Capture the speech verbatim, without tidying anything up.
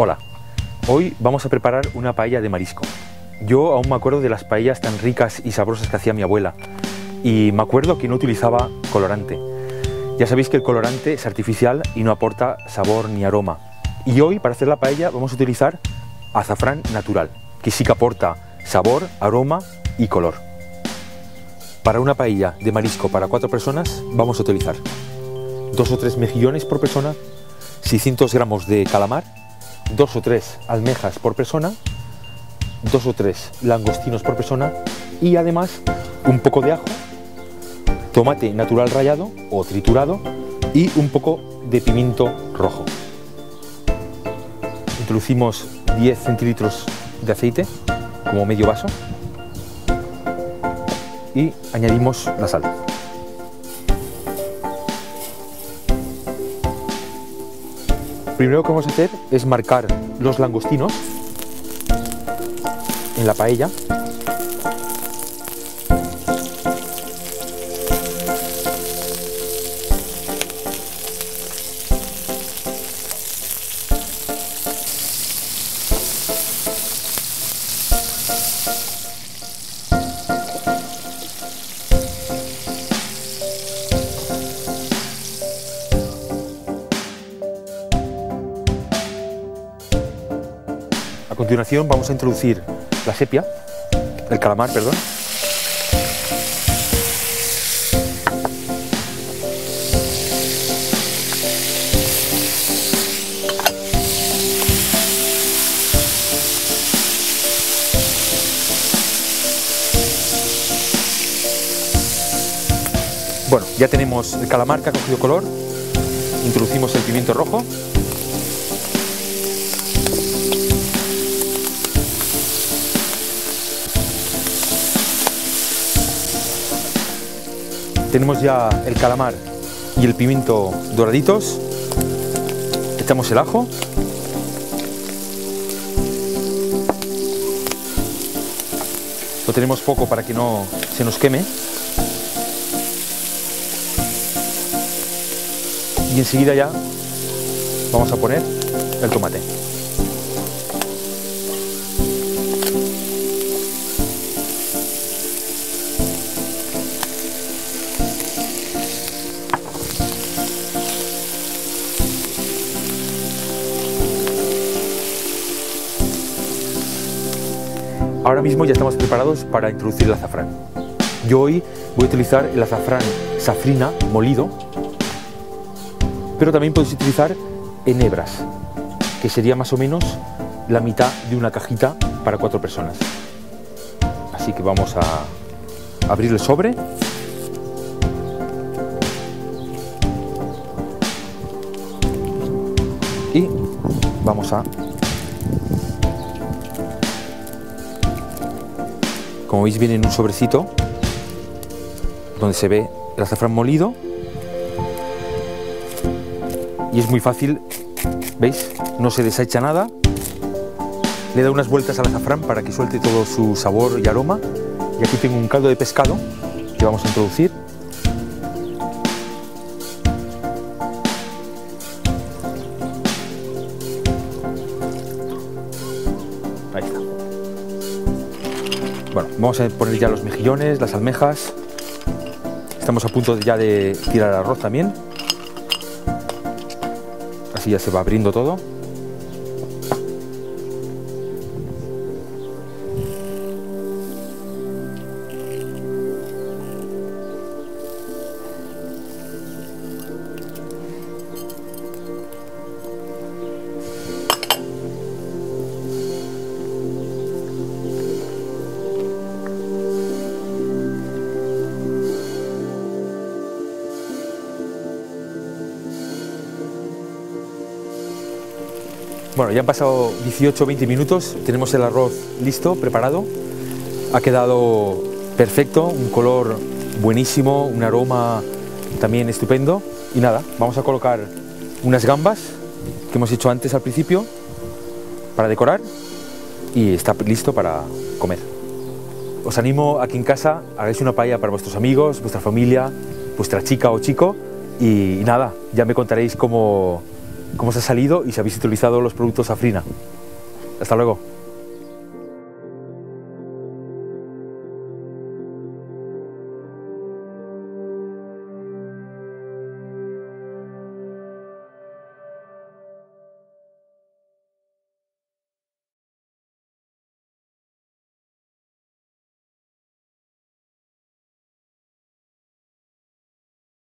Hola, hoy vamos a preparar una paella de marisco. Yo aún me acuerdo de las paellas tan ricas y sabrosas que hacía mi abuela y me acuerdo que no utilizaba colorante. Ya sabéis que el colorante es artificial y no aporta sabor ni aroma. Y hoy para hacer la paella vamos a utilizar azafrán natural, que sí que aporta sabor, aroma y color. Para una paella de marisco para cuatro personas vamos a utilizar dos o tres mejillones por persona, seiscientos gramos de calamar, dos o tres almejas por persona, dos o tres langostinos por persona y además un poco de ajo, tomate natural rallado o triturado y un poco de pimiento rojo. Introducimos diez centilitros de aceite, como medio vaso, y añadimos la sal. Primero que vamos a hacer es marcar los langostinos en la paella. A continuación vamos a introducir la sepia, el calamar, perdón. Bueno, ya tenemos el calamar que ha cogido color, introducimos el pimiento rojo. Tenemos ya el calamar y el pimiento doraditos. Echamos el ajo. Lo tenemos poco para que no se nos queme. Y enseguida ya vamos a poner el tomate. Ahora mismo ya estamos preparados para introducir el azafrán. Yo hoy voy a utilizar el azafrán safrina molido, pero también podéis utilizar en hebras, que sería más o menos la mitad de una cajita para cuatro personas. Así que vamos a abrir el sobre. Y vamos a... Como veis, viene en un sobrecito donde se ve el azafrán molido y es muy fácil, ¿veis? No se desecha nada. Le da unas vueltas al azafrán para que suelte todo su sabor y aroma. Y aquí tengo un caldo de pescado que vamos a introducir. Ahí está. Bueno, vamos a poner ya los mejillones, las almejas. Estamos a punto ya de tirar el arroz también. Así ya se va abriendo todo. Bueno, ya han pasado dieciocho o veinte minutos, tenemos el arroz listo, preparado. Ha quedado perfecto, un color buenísimo, un aroma también estupendo. Y nada, vamos a colocar unas gambas que hemos hecho antes al principio para decorar y está listo para comer. Os animo a que en casa hagáis una paella para vuestros amigos, vuestra familia, vuestra chica o chico y, y nada, ya me contaréis cómo cómo os ha salido y si habéis utilizado los productos Afrina. Hasta luego.